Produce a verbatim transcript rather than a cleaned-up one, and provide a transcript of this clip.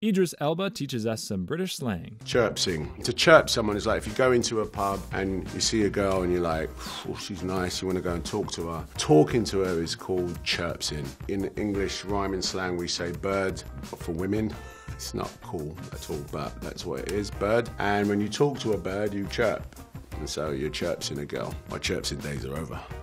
Idris Elba teaches us some British slang. Chirpsing. To chirp someone is like if you go into a pub and you see a girl and you're like, oh, she's nice, you want to go and talk to her. Talking to her is called chirpsing. In English rhyming slang, we say bird for women. It's not cool at all, but that's what it is, bird. And when you talk to a bird, you chirp. And so you're chirpsing a girl. My chirpsing days are over.